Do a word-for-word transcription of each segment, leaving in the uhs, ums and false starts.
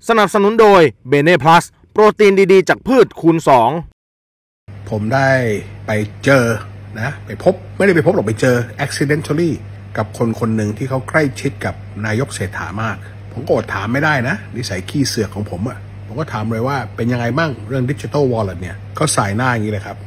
สนับสนุนโดยเบเน่พลัสโปรตีนดีๆจากพืชคูณสองผมได้ไปเจอนะไปพบไม่ได้ไปพบหรอกไปเจอ accidentally กับคนคนหนึ่งที่เขาใกล้ชิดกับนายกเศรษฐามากผมก็อดถามไม่ได้นะนิสัยขี้เสือกของผมอะผมก็ถามเลยว่าเป็นยังไงบ้างเรื่อง Digital Wallet เนี่ยเขาสายหน้าอย่างนี้เลยครับ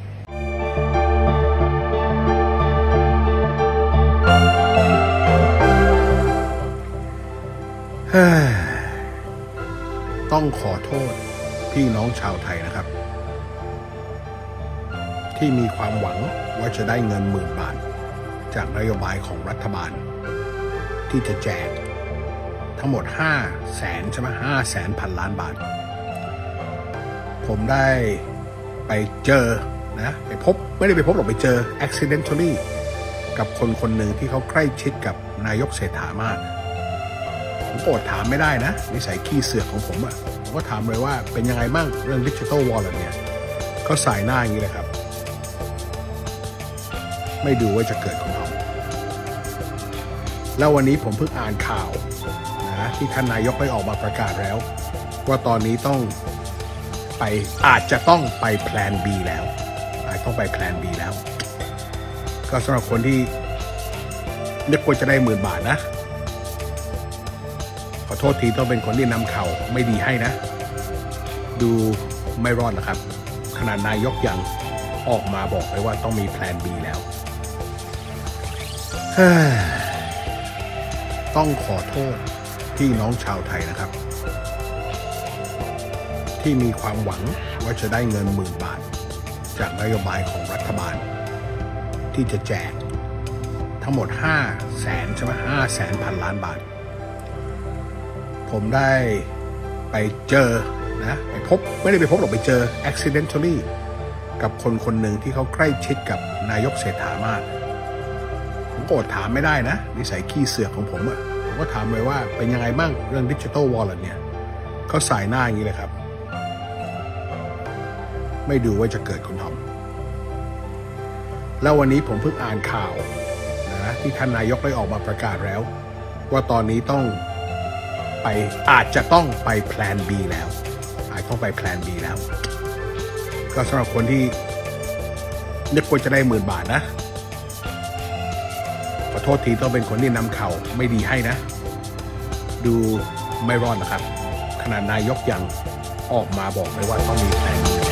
ต้องขอโทษพี่น้องชาวไทยนะครับที่มีความหวังว่าจะได้เงินหมื่นบาทจากนโยบายของรัฐบาลที่จะแจกทั้งหมดห้าแสนใช่ไหมห้าแสนพันล้านบาทผมได้ไปเจอนะไปพบไม่ได้ไปพบหรอกไปเจอ accidentally กับคนคนหนึ่งที่เขาใกล้ชิดกับนายกเศรษฐามากผมก็อดถามไม่ได้นะนิสัยขี้เสือกของผมอะผมก็ถามเลยว่าเป็นยังไงบ้างเรื่อง Digital Wallet เนี่ยเขาสายหน้าอย่างนี้เลยครับไม่ดูว่าจะเกิดขึ้นหรอกแล้ววันนี้ผมเพิ่งอ่านข่าวนะที่ท่านนายกได้ออกมาประกาศแล้วว่าตอนนี้ต้องไปอาจจะต้องไปแพลน B แล้วอาจต้องไปแพลน B แล้วก็สำหรับคนที่นึกว่าจะได้หมื่นบาทนะขอโทษทีต้องเป็นคนที่นำข่าวไม่ดีให้นะดูไม่รอดนะครับขนาดนายกยังออกมาบอกเลยว่าต้องมีแพลน B แล้วต้องขอโทษพี่น้องชาวไทยนะครับที่มีความหวังว่าจะได้เงินหมื่นบาทจากนโยบายของรัฐบาลที่จะแจกทั้งหมดห้าแสนใช่ไหมห้าแสนพันล้านบาทผมได้ไปเจอนะไปพบไม่ได้ไปพบหรอกไปเจอ accidentally กับคนคนหนึ่งที่เขาใกล้ชิดกับนายกเศรษฐามากผมก็อดถามไม่ได้นะนิสัยขี้เสือกของผมอะผมก็ถามเลยว่าเป็นยังไงบ้างเรื่อง Digital Wallet เนี่ยเขาสายหน้าอย่างนี้เลยครับไม่ดูว่าจะเกิดคุณทอมแล้ววันนี้ผมเพิ่งอ่านข่าวนะที่ท่านนายกได้ออกมาประกาศแล้วว่าตอนนี้ต้องไปอาจจะต้องไปแพลน B แล้วอาจต้องไปแพลน B แล้วก็สำหรับคนที่นึกว่าจะได้หมื่นบาทนะขอโทษทีต้องเป็นคนที่นำข่าวไม่ดีให้นะดูไม่รอดนะครับขนาดนายกยังออกมาบอกเลยว่าต้องมีแพลน